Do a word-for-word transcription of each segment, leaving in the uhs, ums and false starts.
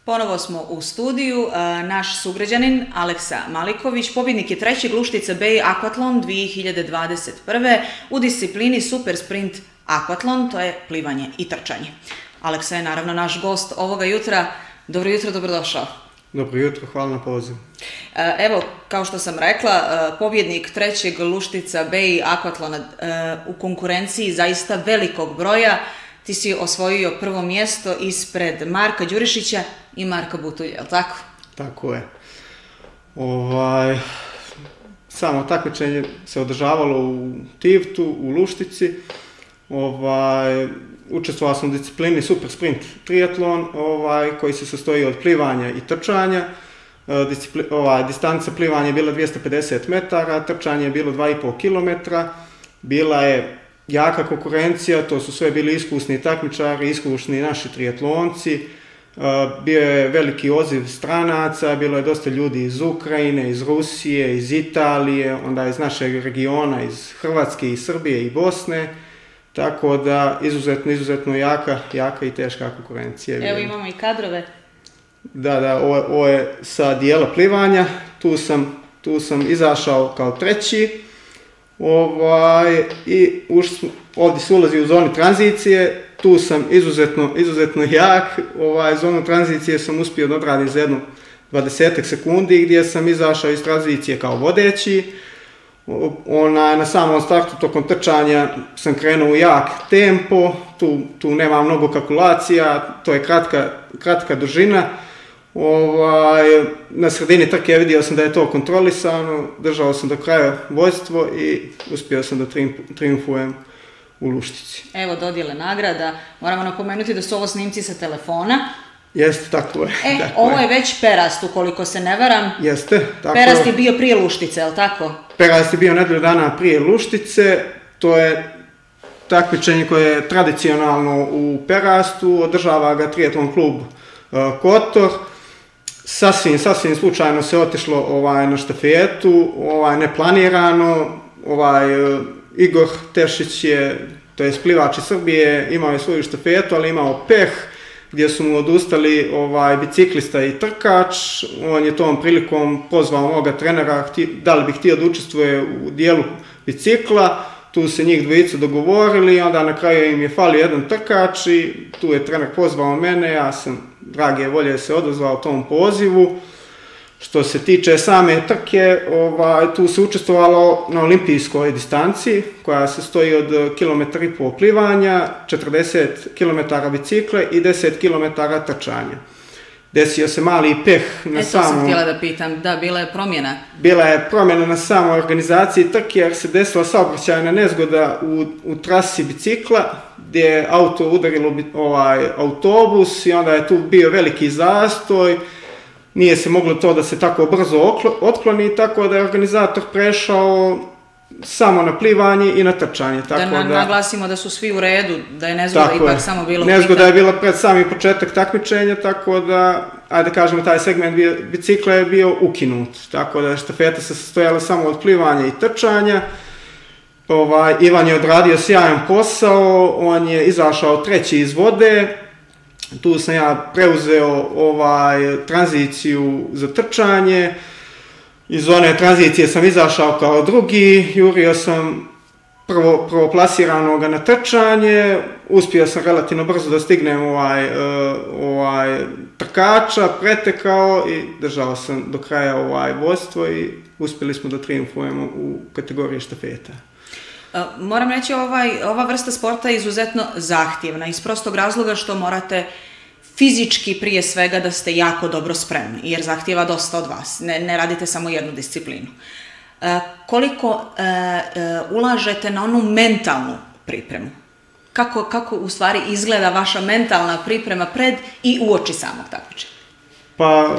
Ponovo smo u studiju. Naš sugrađanin Aleksa Maliković pobjednik je trećeg Luštica Bay Aquathlon dvije hiljade dvadeset prve u disciplini Super Sprint Aquathlon, to je plivanje i trčanje. Aleksa je naravno naš gost ovoga jutra. Dobro jutro, dobrodošao. Dobro jutro, hvala na pozivu. Evo, kao što sam rekla, pobjednik trećeg Luštica Bay Aquathlona u konkurenciji zaista velikog broja. Ti si osvojio prvo mjesto ispred Marka Đurišića i Marka Butulja, je li tako? Tako je. Ovaj, samo takmičenje se održavalo u Tivtu, u Luštici. Ovaj, učestvovao sam u disciplini Super Sprint triatlon, ovaj, koji se sastoji od plivanja i trčanja. Discipli, ovaj, distanca plivanja je bila dvjesto pedeset metara, trčanje je bilo dva i pol kilometra. Bila je jaka konkurencija, to su sve bili iskusni takmičari, iskusni naši triatlonci. Bio je veliki odziv stranaca, bilo je dosta ljudi iz Ukrajine, iz Rusije, iz Italije, onda iz našeg regiona, iz Hrvatske, iz Srbije i Bosne. Tako da izuzetno, izuzetno jaka, jaka i teška konkurencija. Evo imamo i kadrove. Da, da, ovo, ovo je sa dijela plivanja, tu sam, tu sam izašao kao treći. Ovaj, i uš, ovdje se ulazi u zoni tranzicije, tu sam izuzetno, izuzetno jak, ovaj, zonu tranzicije sam uspio da odradim za jednu dvadesetak sekundi gdje sam izašao iz tranzicije kao vodeći. Ona, na samom startu tokom trčanja sam krenuo u jak tempo, tu, tu nema mnogo kalkulacija, to je kratka, kratka dužina. Ovaj, na sredini trke vidio sam da je to kontrolisano, držao sam do kraja vođstvo i uspio sam da triumfujem u Luštici. Evo dodjele nagrada, moramo napomenuti da su ovo snimci sa telefona. Jeste, tako je. E, tako ovo je. je već Perast, ukoliko se ne varam. Jeste, tako je. Perast je bio prije Luštice, je li tako? Perast je bio nedelju dana prije Luštice, to je takmičenje koje je tradicionalno u Perastu, održava ga triatlon klub uh, Kotor. Sasvim, sasvim slučajno se otišlo ovaj, na štafetu, ovaj, neplanirano, ovaj, uh, Igor Tešić je, to je plivač iz Srbije, imao je svoju štafetu, ali imao peh, gdje su mu odustali ovaj, biciklista i trkač. On je tom prilikom pozvao moga trenera, hti, da li bi htio da učestvuje u dijelu bicikla. Tu se njih dvojica dogovorili, onda na kraju im je falio jedan trkač i tu je trener pozvao mene, ja sam drage volje se odazvao tom pozivu. Što se tiče same trke, ovaj, tu se učestvovalo na olimpijskoj distanci, koja se stoji od kilometra i pol plivanja, četrdeset kilometara bicikle i deset kilometara trčanja. Desio se mali peh na samom... E, to sam htjela da pitam, da, bila je promjena. Bila je promjena na samoj organizaciji trke, jer se desila saobraćajna nezgoda u, u trasi bicikla, gdje je auto udarilo ovaj, autobus i onda je tu bio veliki zastoj. Nije se moglo to da se tako brzo otkloni, tako da je organizator prešao samo na plivanje i na trčanje. Tako da, na, da naglasimo da su svi u redu, da je nezgoda ipak je. samo bilo nezgoda pitanje. Je bila pred sami početak takmičenja, tako da, ajde kažemo, taj segment bio, bicikla je bio ukinut. Tako da štafeta se sastojala samo od plivanja i trčanja. Ovaj, Ivan je odradio sjajan posao, on je izašao treći iz vode. Tu sam ja preuzeo ovaj, tranziciju za trčanje. Iz one tranzicije sam izašao kao drugi, jurio sam prvo, prvo plasiranoga na trčanje, uspio sam relativno brzo da stignem ovaj, ovaj, trkača, pretekao i držao sam do kraja ovaj vodstvo i uspjeli smo da triumfujemo u kategoriji štafeta. Moram reći, ovaj, ova vrsta sporta je izuzetno zahtjevna, iz prostog razloga što morate fizički prije svega da ste jako dobro spremni, jer zahtjeva dosta od vas, ne, ne radite samo jednu disciplinu. E, koliko e, e, ulažete na onu mentalnu pripremu? Kako, kako u stvari izgleda vaša mentalna priprema pred i uoči samog takmičenja? Pa,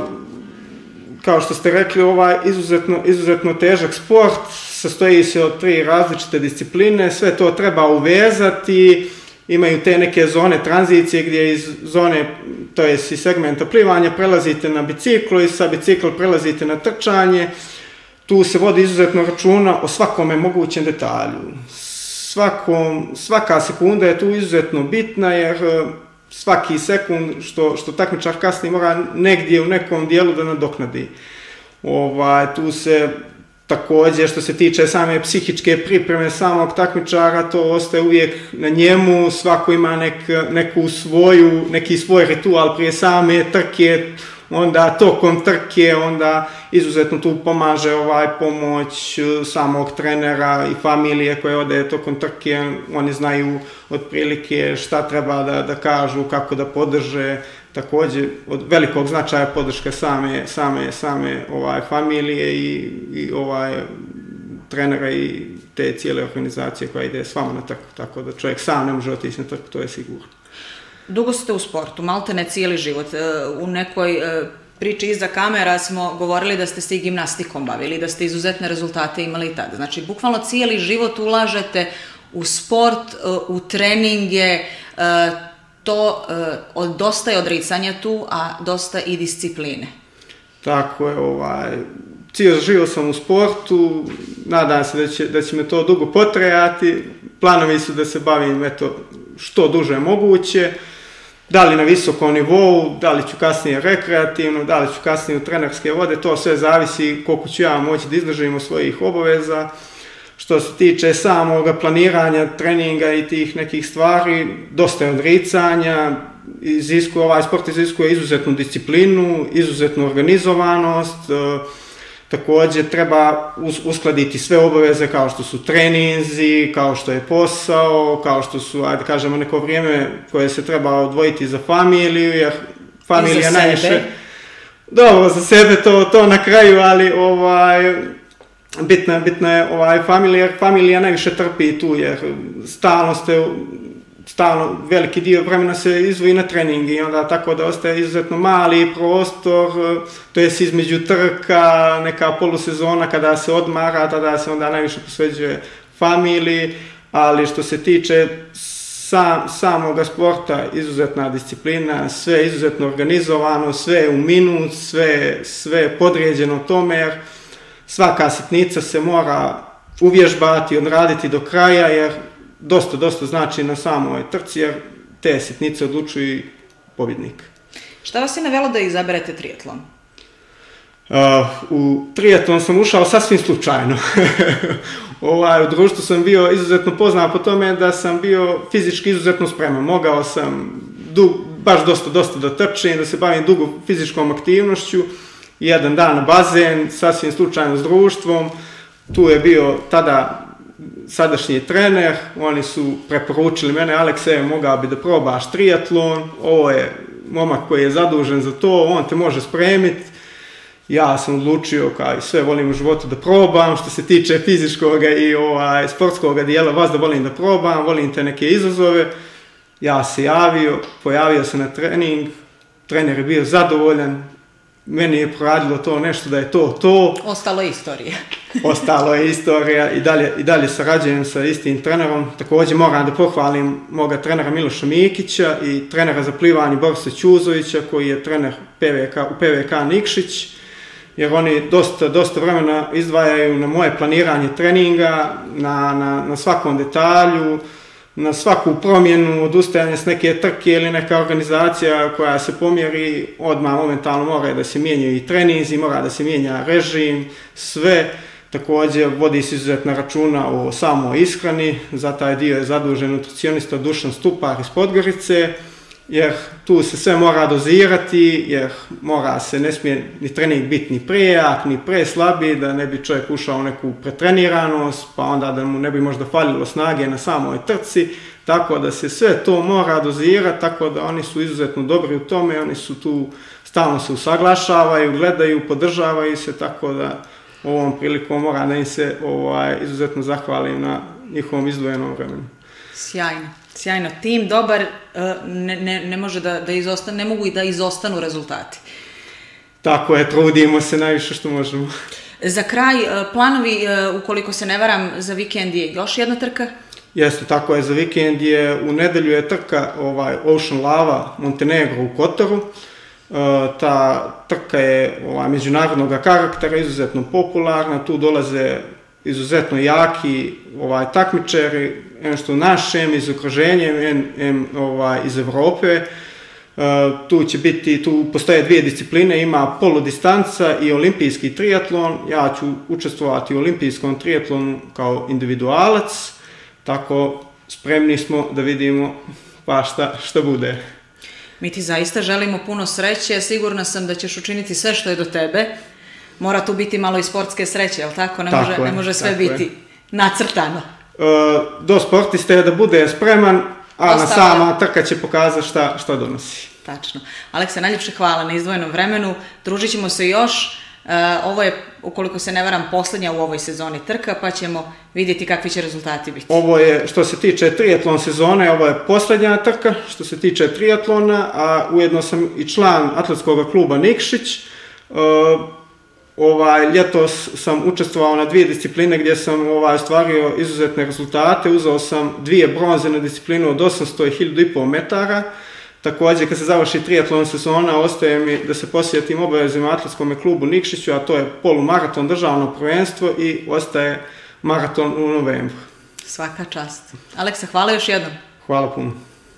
kao što ste rekli, ovaj izuzetno, izuzetno težak sport, sastoji se od tri različite discipline, sve to treba uvezati, imaju te neke zone tranzicije gdje iz zone, to je iz segmenta plivanja, prelazite na biciklo i sa bicikla prelazite na trčanje. Tu se vodi izuzetno računa o svakome mogućem detalju. Svakom, svaka sekunda je tu izuzetno bitna jer svaki sekund što, što takmičar kasni mora negdje u nekom dijelu da nadoknadi. Ovaj, tu se također što se tiče same psihičke pripreme samog takmičara, to ostaje uvijek na njemu, svako ima nek, neku svoju, neki svoj ritual prije same trke, onda tokom trke, onda izuzetno tu pomaže ovaj pomoć samog trenera i familije koje ode tokom trke, oni znaju otprilike šta treba da, da kažu, kako da podrže, također od velikog značaja podrška same, same, same ovaj, familije i, i ovaj, trenera i te cijele organizacije koja ide s vama na trku, tako da čovjek sam ne može otići na trku, to je sigurno. Dugo ste u sportu, malte ne cijeli život. U nekoj priči iza kamera smo govorili da ste se i gimnastikom bavili, da ste izuzetne rezultate imali i tada. Znači, bukvalno cijeli život ulažete u sport, u treninge, to od, dosta je odricanja tu, a dosta i discipline. Tako je, ovaj, cijel život sam u sportu, nadam se da će, da će me to dugo potrajati, planovi su da se bavim eto, što duže moguće, da li na visokom nivou, da li ću kasnije rekreativno, da li ću kasnije u trenerske vode, to sve zavisi koliko ću ja moći da izdržim od svojih obaveza. Što se tiče samog planiranja, treninga i tih nekih stvari, dosta je odricanja, iziskuje, ovaj sport iziskuje izuzetnu disciplinu, izuzetnu organizovanost, također treba uskladiti sve obaveze kao što su treninzi, kao što je posao, kao što su, ajde kažemo, neko vrijeme koje se treba odvojiti za familiju, jer familija najviše... Dobro, za sebe to, to na kraju, ali ovaj... Bitno je, bitno je ovaj, familija, familija najviše trpi tu, jer stalno ste, stalno veliki dio vremena se izdvoji na treningi i onda tako da ostaje izuzetno mali prostor, to je između trka, neka polusezona kada se odmara, tada se onda najviše posveđuje familiji, ali što se tiče sam, samoga sporta, izuzetna disciplina, sve izuzetno organizovano, sve u minut, sve, sve podređeno tome, jer svaka sitnica se mora uvježbati, odraditi do kraja, jer dosta, dosta znači na samoj trci, jer te sitnice odlučuju pobjednik. Šta vas je navelo da izaberete triatlon? Uh, u triatlon sam ušao sasvim slučajno. ovaj, u društvu sam bio izuzetno poznat po tome da sam bio fizički izuzetno spreman. Mogao sam dug, baš dosta, dosta da trčim, da se bavim dugo fizičkom aktivnošću. Jedan dan na bazen, sasvim slučajno s društvom, tu je bio tada sadašnji trener, oni su preporučili mene, Alekse, mogao bi da probaš triatlon, ovo je momak koji je zadužen za to, on te može spremiti. Ja sam odlučio, kao i sve volim u životu da probam, što se tiče fizičkog i ovaj, sportskog dijela, vas da volim da probam, volim te neke izazove. Ja se javio, pojavio se na trening, trener je bio zadovoljan, meni je proradilo to nešto da je to to. Ostalo je istorija. Ostalo je istorija i dalje, i dalje sarađujem sa istim trenerom. Također moram da pohvalim moga trenera Miloša Mikića i trenera za plivanje Borisa Ćuzovića koji je trener P V K, u P V K Nikšić, jer oni dosta, dosta vremena izdvajaju na moje planiranje treninga, na, na, na svakom detalju, na svaku promjenu, odustajanje s neke trke ili neka organizacija koja se pomjeri, odmah momentalno mora da se mijenjaju i treninzi, mora da se mijenja režim, sve. Također vodi se izuzetna računa o samoj ishrani, za taj dio je zadužen nutricionista Dušan Stupar iz Podgorice, jer tu se sve mora dozirati, jer mora se, ne smije ni trening biti ni prejak, ni preslabi, da ne bi čovjek ušao u neku pretreniranost, pa onda da mu ne bi možda falilo snage na samoj trci, tako da se sve to mora dozirati, tako da oni su izuzetno dobri u tome, oni su tu, stalno se usaglašavaju, gledaju, podržavaju se, tako da ovom prilikom moram da im se ovaj, izuzetno zahvalim na njihovom izdvojenom vremenu. Sjajno. Sjajno, tim dobar, ne, ne, ne može da, da izostane, ne mogu i da izostanu rezultati. Tako je, trudimo se najviše što možemo. Za kraj, planovi, ukoliko se ne varam, za vikend je još jedna trka? Jeste, tako je, za vikend je, u nedelju je trka ovaj, Ocean Lava Montenegro u Kotoru. Ta trka je ovaj, međunarodnog karaktera, izuzetno popularna, tu dolaze izuzetno jaki ovaj, takmičari, em što našem, iz okruženja, em, em ovaj, iz Evrope. Tu će biti, tu postoje dvije discipline, ima poludistanca i olimpijski triatlon. Ja ću učestvovati u olimpijskom triatlonu kao individualac, tako spremni smo da vidimo pa šta, šta bude. Mi ti zaista želimo puno sreće, sigurna sam da ćeš učiniti sve što je do tebe. Mora tu biti malo i sportske sreće, jel tako? Ne tako može, je, ne može sve biti je. nacrtano. E, do sportiste je da bude spreman, a na sama trka će pokazati šta, šta donosi. Tačno. Aleksa, najljepše hvala na izdvojenom vremenu. Družit ćemo se još. Uh, ovo je, ukoliko se ne varam, posljednja u ovoj sezoni trka, pa ćemo vidjeti kakvi će rezultati biti. Ovo je, što se tiče triatlon sezone, ovo je posljednja trka što se tiče triatlona, a ujedno sam i član atletskog kluba Nikšić. Uh, ovaj, ljetos sam učestvovao na dvije discipline gdje sam ovaj, ostvario izuzetne rezultate. Uzeo sam dvije bronze na disciplinu od osamsto i hiljadu i pol metara. Također, kad se završi triatlon sezona, ostaje mi da se posjetim obavezima atletskom klubu Nikšiću, a to je polumaraton, državno prvenstvo i ostaje maraton u novembru. Svaka čast. Aleksa, hvala još jednom. Hvala puno.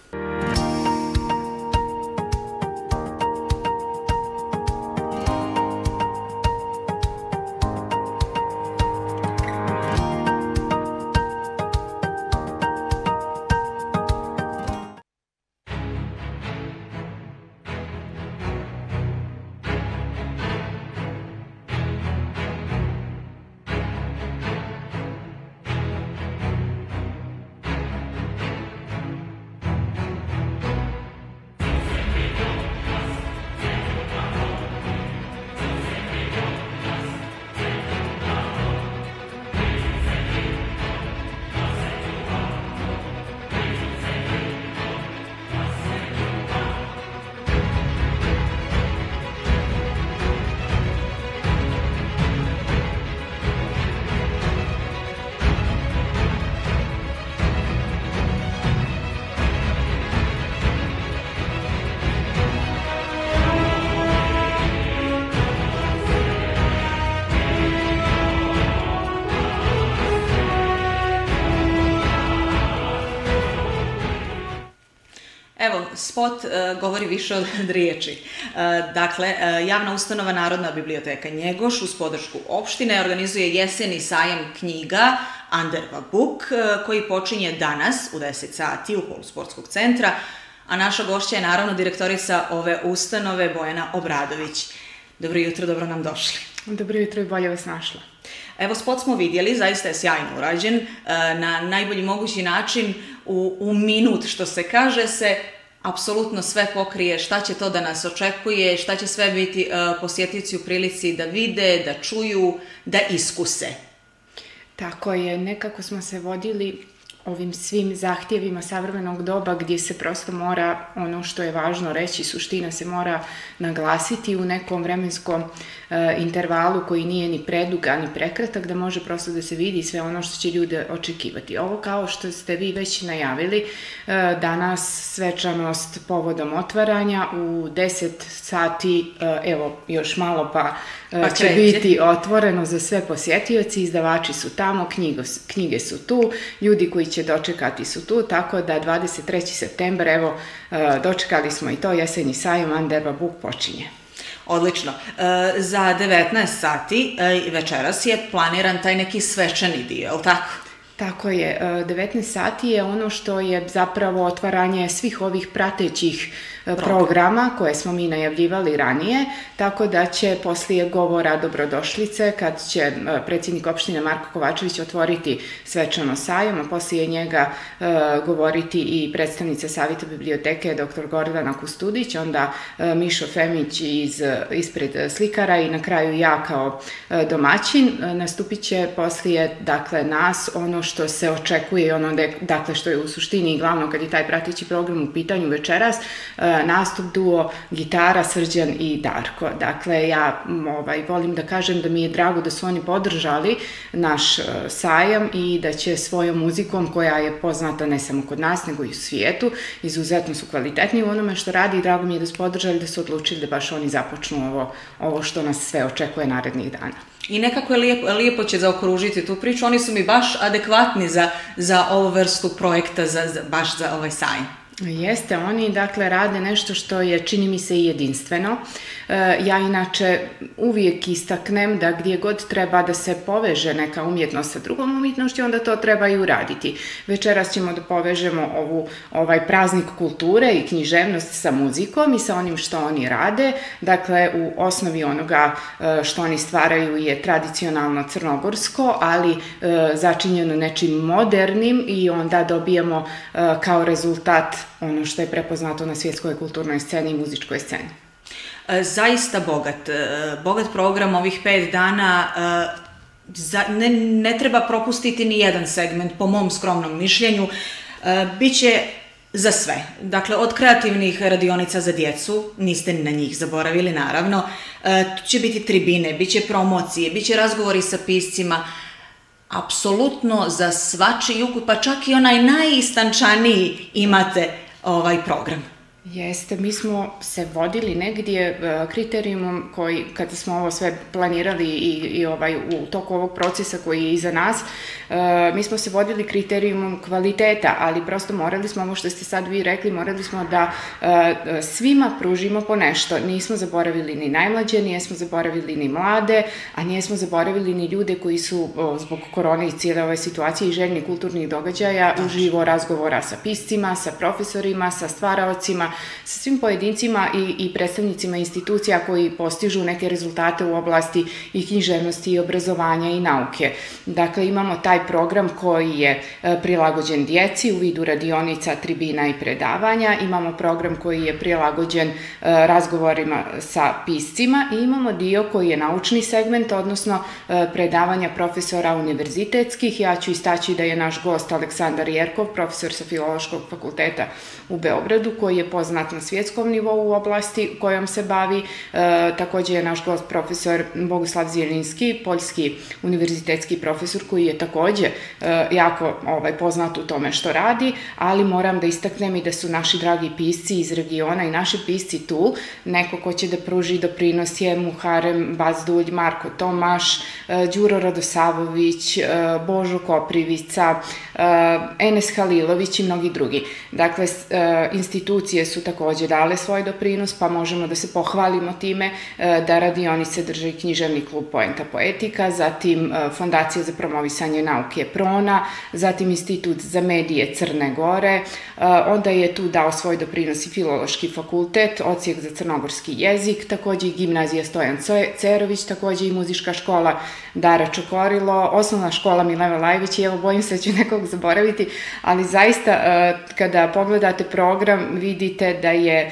Evo, spot uh, govori više od riječi. Uh, dakle, uh, javna ustanova Narodna biblioteka Njegoš uz podršku opštine organizuje jeseni sajam knjiga Anderva Book, uh, koji počinje danas u deset sati u holu sportskog centra, a naša gošća je naravno direktorica ove ustanove Bojana Obradović. Dobro jutro, dobro nam došli. Dobro jutro i bolje vas našla. Evo, spot smo vidjeli, zaista je sjajno urađen, na najbolji mogući način, u, u minut, što se kaže, se apsolutno sve pokrije, šta će to da nas očekuje, šta će sve biti uh, posjetioci u prilici da vide, da čuju, da iskuse. Tako je, nekako smo se vodili ovim svim zahtjevima savremenog doba gdje se prosto mora, ono što je važno reći, suština se mora naglasiti u nekom vremenskom e, intervalu koji nije ni predug, ni prekratak, da može prosto da se vidi sve ono što će ljude očekivati. Ovo, kao što ste vi već najavili, e, danas svečanost povodom otvaranja u deset sati, e, evo još malo pa, e, pa će biti otvoreno za sve posjetioci, izdavači su tamo, knjigo, knjige su tu, ljudi koji će dočekati su tu, tako da dvadeset trećeg septembra, evo, dočekali smo i to, jesenji sajam Anderva Book počinje. Odlično. Za devetnaest sati večeras je planiran taj neki svečani dio, je li tako? Tako je, devetnaest sati je ono što je zapravo otvaranje svih ovih pratećih programa koje smo mi najavljivali ranije, tako da će poslije govora dobrodošlice, kad će predsjednik opštine Marko Kovačević otvoriti svečano sajam, a poslije njega e, govoriti i predstavnica Savjeta biblioteke doktor Gordana Kustudić, onda e, Mišo Femić iz, ispred slikara i na kraju ja kao e, domaćin. E, nastupit će poslije, dakle, nas ono što se očekuje, ono de, dakle, što je u suštini i glavno kad je taj prateći program u pitanju večeras, e, nastup duo gitara Srđan i Darko. Dakle, ja ovaj, volim da kažem da mi je drago da su oni podržali naš uh, sajam i da će svojom muzikom, koja je poznata ne samo kod nas, nego i u svijetu, izuzetno su kvalitetni u onome što radi i drago mi je da su podržali, da su odlučili da baš oni započnu ovo, ovo što nas sve očekuje narednih dana. I nekako je lijepo, lijepo će zaokružiti tu priču, oni su mi baš adekvatni za, za ovu vrstu projekta, za, za, baš za ovaj sajam. Jeste, oni dakle rade nešto što je, čini mi se, i jedinstveno. E, ja inače uvijek istaknem da gdje god treba da se poveže neka umjetnost sa drugom umjetnošću, onda to treba i uraditi. Večeras ćemo da povežemo ovu, ovaj praznik kulture i književnost sa muzikom i sa onim što oni rade. Dakle, u osnovi onoga što oni stvaraju je tradicionalno crnogorsko, ali e, začinjeno nečim modernim i onda dobijemo e, kao rezultat ono što je prepoznato na svjetskoj kulturnoj sceni i muzičkoj sceni. Zaista bogat. Bogat program ovih pet dana. Ne, ne treba propustiti ni jedan segment, po mom skromnom mišljenju. Biće za sve. Dakle, od kreativnih radionica za djecu, niste na njih zaboravili, naravno. Tu će biti tribine, bit će promocije, bit će razgovori sa piscima. Apsolutno za svačiji ukus, pa čak i onaj najistančaniji imate ovaj program. Jeste, mi smo se vodili negdje uh, kriterijumom koji, kada smo ovo sve planirali i, i ovaj, u toku ovog procesa koji je iza nas, uh, mi smo se vodili kriterijumom kvaliteta, ali prosto morali smo, ovo što ste sad vi rekli, morali smo da uh, svima pružimo po nešto. Nismo zaboravili ni najmlađe, nismo zaboravili ni mlade, a nismo zaboravili ni ljude koji su uh, zbog korone i cijele ove situacije i željni kulturnih događaja uživo razgovora sa piscima, sa profesorima, sa stvaraocima, sa svim pojedincima i, i predstavnicima institucija koji postižu neke rezultate u oblasti i književnosti i obrazovanja i nauke. Dakle, imamo taj program koji je e, prilagođen djeci u vidu radionica, tribina i predavanja, imamo program koji je prilagođen e, razgovorima sa piscima i imamo dio koji je naučni segment, odnosno e, predavanja profesora univerzitetskih. Ja ću istaći da je naš gost Aleksandar Jerkov, profesor sa Filološkog fakulteta u Beogradu, koji je poznat na svjetskom nivou u oblasti kojom se bavi. E, također je naš gost profesor Boguslav Zielinski, poljski univerzitetski profesor, koji je također e, jako ovaj, poznat u tome što radi, ali moram da istaknem i da su naši dragi pisci iz regiona i naši pisci tu. Neko ko će da pruži doprinos je Muharem Bazdulj, Marko Tomaš, e, Đuro Radosavović, e, Božo Koprivica, e, Enes Halilović i mnogi drugi. Dakle, e, institucije su također dale svoj doprinos, pa možemo da se pohvalimo time da radionice drži književni klub Poenta Poetika, zatim Fondacija za promovisanje nauke Prona, zatim Institut za medije Crne Gore, onda je tu dao svoj doprinos i Filološki fakultet, Odsjek za crnogorski jezik, također i Gimnazija Stojan Cerović, također i Muzička škola Dara Čokorilo, Osnovna škola Mileva Lajević i evo bojim se da ću nekog zaboraviti, ali zaista kada pogledate program vidite da je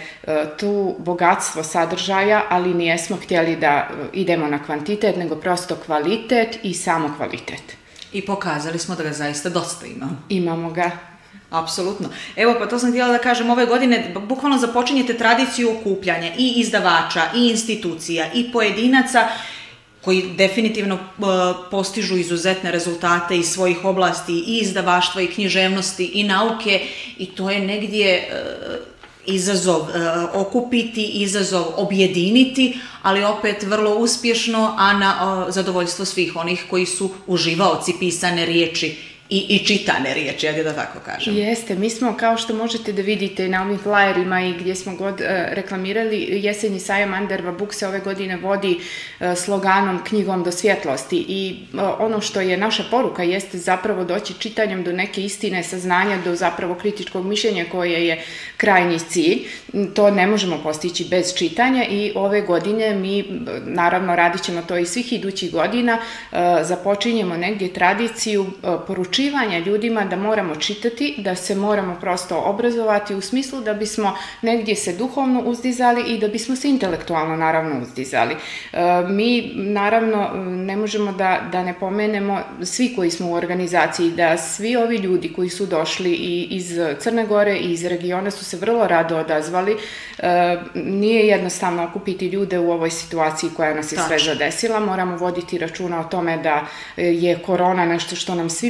tu bogatstvo sadržaja, ali nijesmo htjeli da idemo na kvantitet, nego prosto kvalitet i samo kvalitet. I pokazali smo da ga zaista dosta imamo. Imamo ga. Apsolutno. Evo, pa to sam htjela da kažem, ove godine bukvalno započinjete tradiciju okupljanja i izdavača, i institucija, i pojedinaca, koji definitivno uh, postižu izuzetne rezultate iz svojih oblasti, i izdavaštva, i književnosti, i nauke, i to je negdje uh, izazov uh, okupiti, izazov objediniti, ali opet vrlo uspješno, a na uh, zadovoljstvo svih onih koji su uživaoci pisane riječi I, i čitane riječi, ajde da tako kažem. Jeste, mi smo, kao što možete da vidite na ovim flyerima i gdje smo god uh, reklamirali, jesenji sajam Anderva Book se ove godine vodi uh, sloganom knjigom do svjetlosti i uh, ono što je naša poruka jeste zapravo doći čitanjem do neke istine, saznanja, do zapravo kritičkog mišljenja koje je krajnji cilj. To ne možemo postići bez čitanja i ove godine mi, naravno radit ćemo to i svih idućih godina, uh, započinjemo negdje tradiciju uh, poručivanja ljudima da moramo čitati, da se moramo prosto obrazovati u smislu da bismo negdje se duhovno uzdizali i da bismo se intelektualno naravno uzdizali. E, mi naravno ne možemo da, da ne pomenemo svi koji smo u organizaciji, da svi ovi ljudi koji su došli i iz Crne Gore i iz regiona su se vrlo rado odazvali. E, nije jednostavno okupiti ljude u ovoj situaciji koja nas je sve zadesila. Moramo voditi računa o tome da je korona nešto što nam svima diktira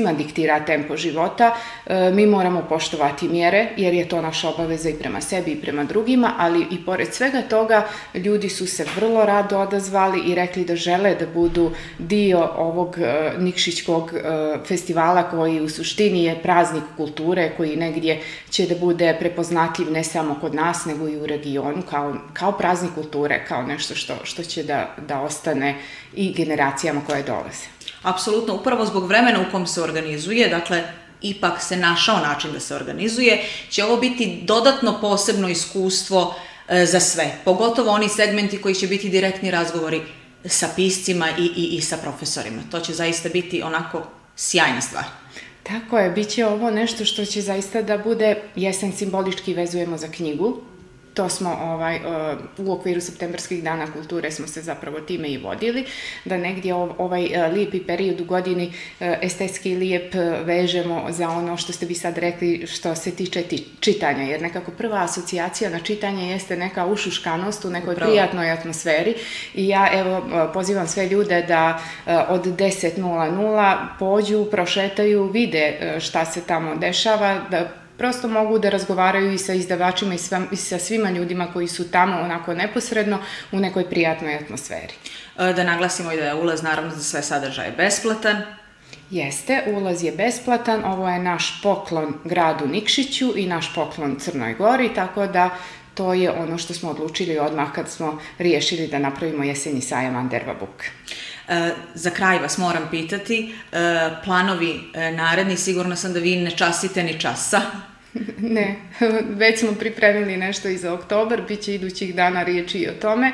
diktira tempo života. Mi moramo poštovati mjere, jer je to naša obaveza i prema sebi i prema drugima, ali i pored svega toga ljudi su se vrlo rado odazvali i rekli da žele da budu dio ovog Nikšićkog festivala koji u suštini je praznik kulture, koji negdje će da bude prepoznatljiv ne samo kod nas, nego i u regionu, kao, kao praznik kulture, kao nešto što, što će da, da ostane i generacijama koje dolaze. Apsolutno, upravo zbog vremena u kom se organizuje, dakle, ipak se našao način da se organizuje, će ovo biti dodatno posebno iskustvo e, za sve, pogotovo oni segmenti koji će biti direktni razgovori sa piscima i, i, i sa profesorima. To će zaista biti onako sjajna stvar. Tako je, bit će ovo nešto što će zaista da bude, jesen simbolički vezujemo za knjigu. To smo ovaj, u okviru septembarskih dana kulture smo se zapravo time i vodili, da negdje ovaj lijepi period u godini estetski lijep vežemo za ono što ste vi sad rekli što se tiče čitanja, jer nekako prva asocijacija na čitanje jeste neka ušuškanost u nekoj Upravo. prijatnoj atmosferi i ja evo pozivam sve ljude da od deset nula nula pođu, prošetaju, vide šta se tamo dešava, da prosto mogu da razgovaraju i sa izdavačima i, sva, i sa svima ljudima koji su tamo onako neposredno u nekoj prijatnoj atmosferi. Da naglasimo i da je ulaz naravno za sve sadržaje besplatan. Jeste, ulaz je besplatan, ovo je naš poklon gradu Nikšiću i naš poklon Crnoj Gori, tako da to je ono što smo odlučili odmah kad smo riješili da napravimo jesenji sajam Anderva Book. E, za kraj vas moram pitati, e, planovi e, naredni, sigurno sam da vi ne časite ni časa. Ne, već smo pripremili nešto i za oktobar, bit će idućih dana riječi i o tome.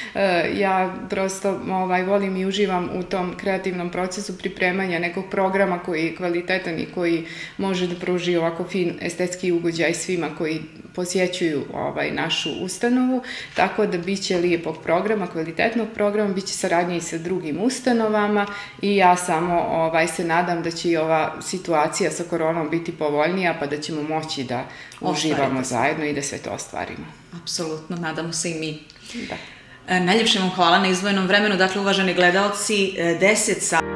Ja prosto ovaj, volim i uživam u tom kreativnom procesu pripremanja nekog programa koji je kvalitetan i koji može da pruži ovako fin estetski ugođaj svima koji posjećuju ovaj, našu ustanovu, tako da bit će lijepog programa, kvalitetnog programa, bit će saradnje i sa drugim ustanovama i ja samo ovaj, se nadam da će i ova situacija sa koronom biti povoljnija, pa da ćemo moći da uživamo zajedno i da sve to ostvarimo. Apsolutno, nadamo se i mi. Da. Najljepše vam hvala na izdvojenom vremenu. Dakle, uvaženi gledaoci, deset sati